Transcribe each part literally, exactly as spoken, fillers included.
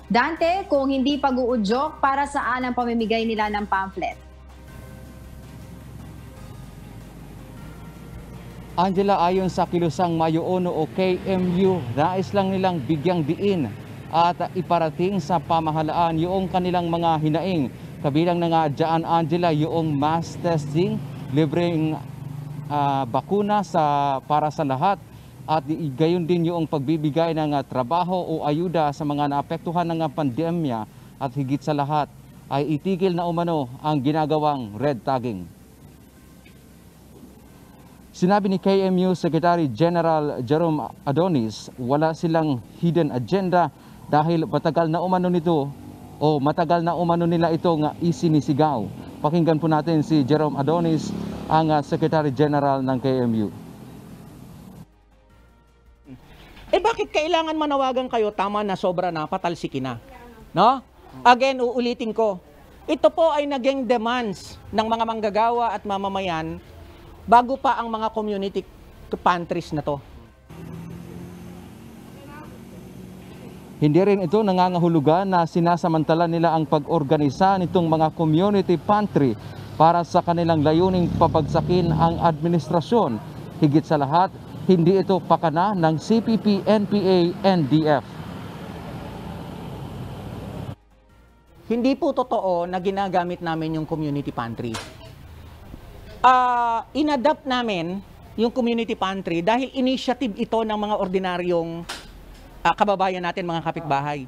Dante, kung hindi pag-uudyok, para saan ang pamimigay nila ng pamphlet? Angela, ayon sa Kilusang Mayo Ono o K M U, nais lang nilang bigyang diin at iparating sa pamahalaan yung kanilang mga hinaing. Kabilang na nga dyan, Angela, yung mass testing, libreng uh, bakuna sa, para sa lahat, at gayon din yung pagbibigay ng uh, trabaho o ayuda sa mga naapektuhan ng uh, pandemya, at higit sa lahat ay itigil na umano ang ginagawang red tagging. Sinabi ni K M U Secretary General Jerome Adonis, wala silang hidden agenda dahil matagal na umano nito o matagal na umano nila itong isinisigaw. Pakinggan po natin si Jerome Adonis, ang Secretary General ng K M U. Eh bakit kailangan manawagan kayo? Tama na, sobra na, patalsikin na. No? Again, uulitin ko. Ito po ay naging demands ng mga manggagawa at mamamayan bago pa ang mga community pantries na to. Hindi rin ito nangangahulugan na sinasamantala nila ang pag-organisa nitong mga community pantry para sa kanilang layuning papagsakin ang administrasyon. Higit sa lahat, hindi ito pakana ng C P P, N P A, N D F. Hindi po totoo na ginagamit namin yung community pantry. Uh, inadapt namin yung community pantry dahil initiative ito ng mga ordinaryong uh, kababayan natin, mga kapitbahay.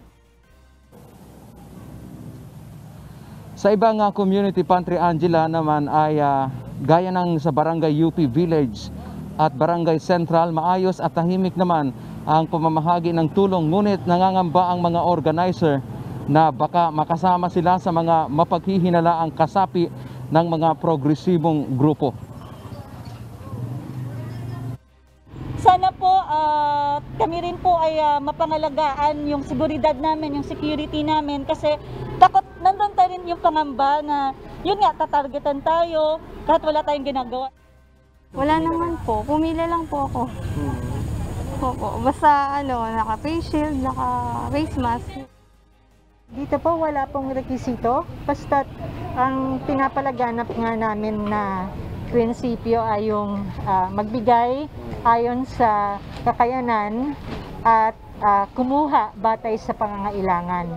Sa ibang uh, community pantry, Angela, naman ay uh, gaya ng sa Barangay U P Village at Barangay Central, maayos at tahimik naman ang pamamahagi ng tulong, ngunit nangangamba ang mga organizer na baka makasama sila sa mga mapaghihinalaang kasapi ng mga progresibong grupo. Sana po uh, kami rin po ay uh, mapangalagaan yung seguridad namin, yung security namin, kasi takot nandun tayo rin yung pangamba na yun nga, tatargetan tayo kahit wala tayong ginagawa. Wala naman po, pumila lang po ako. Hmm. Opo, basta ano, naka-face shield, naka-face mask. Dito po wala pong rekisito, basta ang pinapalaganap nga namin na prinsipyo ay yung uh, magbigay ayon sa kakayanan at uh, kumuha batay sa pangangailangan.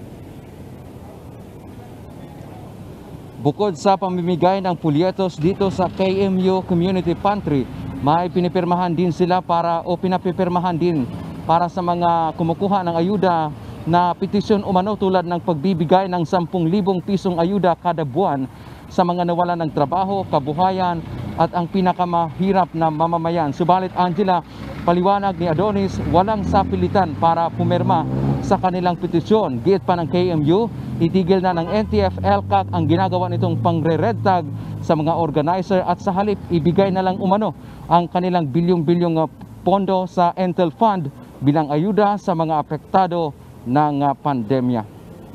Bukod sa pamimigay ng pulyetos dito sa K M U Community Pantry, may pinipirmahan din sila para o pinapipirmahan din para sa mga kumukuha ng ayuda na petisyon umano, tulad ng pagbibigay ng sampung libong pisong ayuda kada buwan sa mga nawalan ng trabaho, kabuhayan at ang pinakamahirap na mamamayan. Subalit, Angela, paliwanag ni Adonis, walang sapilitan para pumirma sa kanilang petisyon. Giit pa ng K M U, itigil na ng N T F L C A C ang ginagawa nitong pangre-red tag sa mga organizer at sa halip ibigay na lang umano ang kanilang bilyong-bilyong pondo sa Entel Fund bilang ayuda sa mga apektado ng pandemya.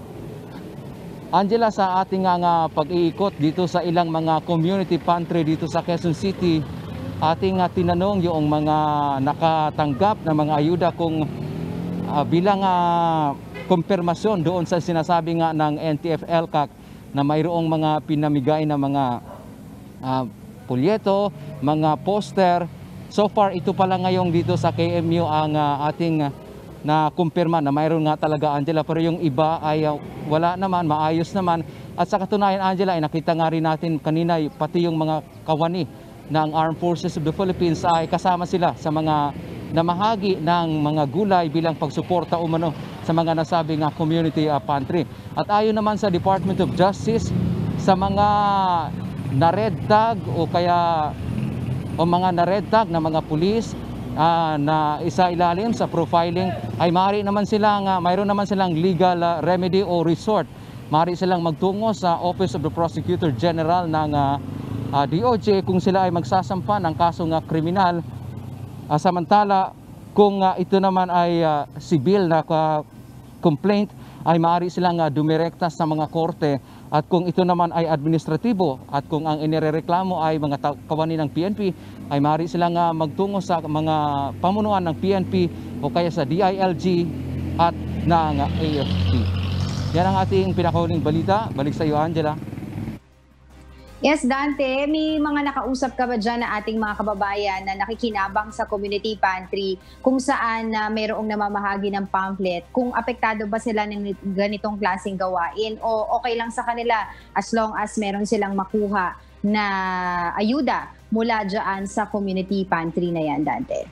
Angela, sa ating nga pag-iikot dito sa ilang mga community pantry dito sa Quezon City, ating uh, tinanong yung mga nakatanggap ng mga ayuda kung uh, bilang uh, kumpirmasyon doon sa sinasabi nga ng N T F L C A C na mayroong mga pinamigay na mga uh, pulyeto, mga poster. So far, ito pala ngayong dito sa K M U ang uh, ating uh, na kumpirma na mayroon nga talaga, Angela, pero yung iba ay uh, wala naman, maayos naman. At sa katunayan, Angela, ay nakita nga rin natin kanina, pati yung mga kawani ng Armed Forces of the Philippines ay kasama sila sa mga namahagi ng mga gulay bilang pagsuporta umano sa mga nasabi nga community uh, pantry. At ayon naman sa Department of Justice, sa mga na-red tag o kaya o mga na-red tag na mga pulis Uh, na isa ilalim sa profiling, ay maaari naman silang uh, mayroon naman silang legal uh, remedy o resort. Maaari silang magtungo sa Office of the Prosecutor General ng uh, uh, D O J kung sila ay magsasampa ng kasong uh, kriminal. Uh, samantala, kung uh, ito naman ay uh, civil na uh, complaint, ay maaari silang uh, dumirekta sa mga korte. At kung ito naman ay administratibo at kung ang inirereklamo ay mga kawani ng P N P, ay maaari silang uh, magtungo sa mga pamunuan ng P N P o kaya sa D I L G at ng A F P. Yan ang ating pinakahuling balita. Balik sa iyo, Angela. Yes, Dante, may mga nakausap ka ba dyan na ating mga kababayan na nakikinabang sa community pantry kung saan na uh, mayroong namamahagi ng pamphlet? Kung apektado ba sila ng ganitong klaseng gawain o okay lang sa kanila as long as meron silang makuha na ayuda mula dyan sa community pantry na yan, Dante?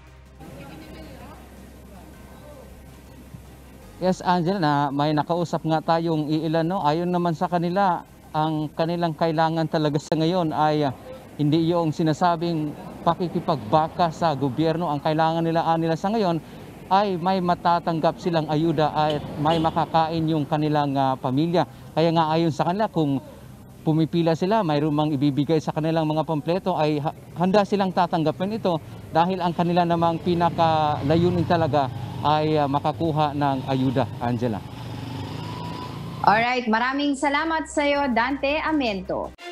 Yes, Angela, na may nakausap nga tayong iilan, no? Ayon naman sa kanila, ang kanilang kailangan talaga sa ngayon ay uh, hindi yung sinasabing pakikipagbaka sa gobyerno. Ang kailangan nila uh, nila sa ngayon ay may matatanggap silang ayuda at may makakain yung kanilang uh, pamilya. Kaya nga ayon sa kanila, kung pumipila sila, mayroon mang ibibigay sa kanilang mga pampleto, ay handa silang tatanggapin ito dahil ang kanila namang pinakalayunin talaga ay uh, makakuha ng ayuda, Angela. Alright, maraming salamat sa iyo, Dante Amento.